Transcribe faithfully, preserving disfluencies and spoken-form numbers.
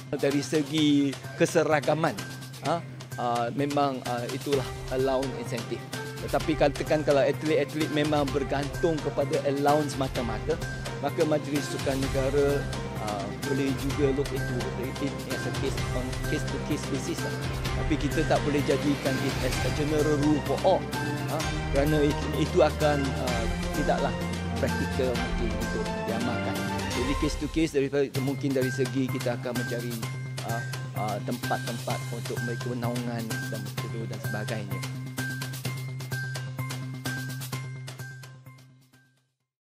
Dari segi keseragaman, ha, uh, memang uh, itulah allowance insentif. Tetapi katakan kalau atlet-atlet memang bergantung kepada allowance mata-mata, maka Majlis Sukan Negara uh, boleh juga look into it as a case on case to case basis lah. Tapi kita tak boleh jadikan it as a general rule for all, ha, kerana itu akan uh, tidaklah praktikal mungkin untuk diamalkan. Jadi case to case, daripada mungkin dari segi kita akan mencari uh, uh, tempat-tempat untuk mereka naungan dan dan sebagainya.